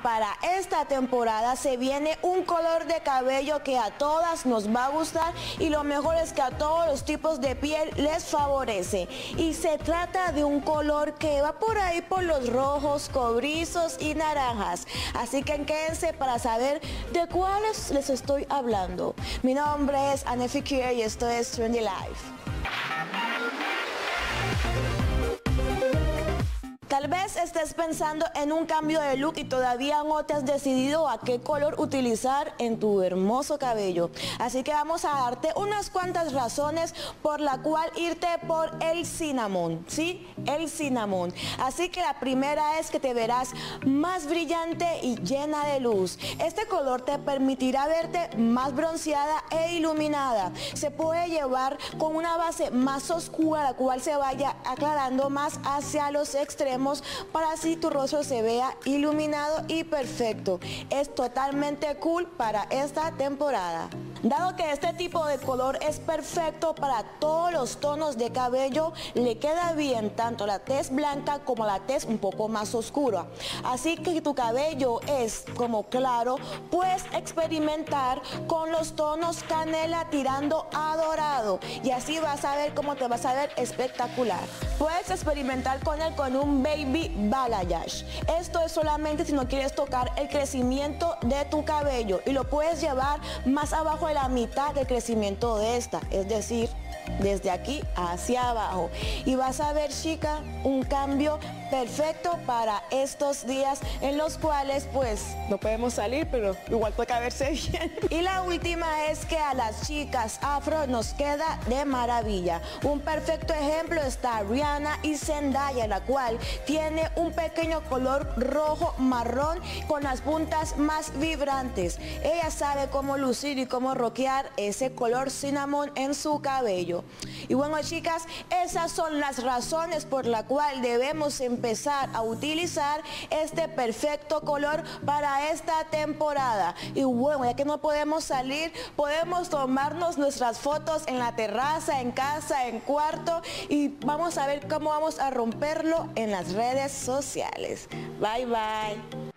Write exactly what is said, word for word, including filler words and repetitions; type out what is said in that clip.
para esta temporada se viene un color de cabello que a todas nos va a gustar y lo mejor es que a todos los tipos de piel les favorece. Y se trata de un color que va por ahí por los rojos, cobrizos y naranjas. Así que quédense para saber de cuáles les estoy hablando. Mi nombre es Anne Fikir y esto es Trendy Life. Tal vez estés pensando en un cambio de look y todavía no te has decidido a qué color utilizar en tu hermoso cabello. Así que vamos a darte unas cuantas razones por la cual irte por el cinnamon, ¿sí? El cinnamon. Así que la primera es que te verás más brillante y llena de luz. Este color te permitirá verte más bronceada e iluminada. Se puede llevar con una base más oscura, la cual se vaya aclarando más hacia los extremos, para así tu rostro se vea iluminado y perfecto. Es totalmente cool para esta temporada. Dado que este tipo de color es perfecto para todos los tonos de cabello, le queda bien tanto la tez blanca como la tez un poco más oscura. Así que si tu cabello es como claro, puedes experimentar con los tonos canela tirando a dorado y así vas a ver cómo te vas a ver espectacular. Puedes experimentar con él con un baby balayage. Esto es solamente si no quieres tocar el crecimiento de tu cabello y lo puedes llevar más abajo de la mitad del crecimiento de esta, es decir, desde aquí hacia abajo. Y vas a ver, chica, un cambio perfecto para estos días en los cuales pues no podemos salir, pero igual toca verse bien. Y la última es que a las chicas afro nos queda de maravilla. Un perfecto ejemplo está Rihanna y Zendaya, la cual tiene un pequeño color rojo marrón con las puntas más vibrantes. Ella sabe cómo lucir y cómo rockear ese color cinnamon en su cabello. Y bueno, chicas, esas son las razones por la cual debemos empezar a utilizar este perfecto color para esta temporada. Y bueno, ya que no podemos salir, podemos tomarnos nuestras fotos en la terraza, en casa, en cuarto y vamos a ver cómo vamos a romperlo en las redes sociales. Bye, bye.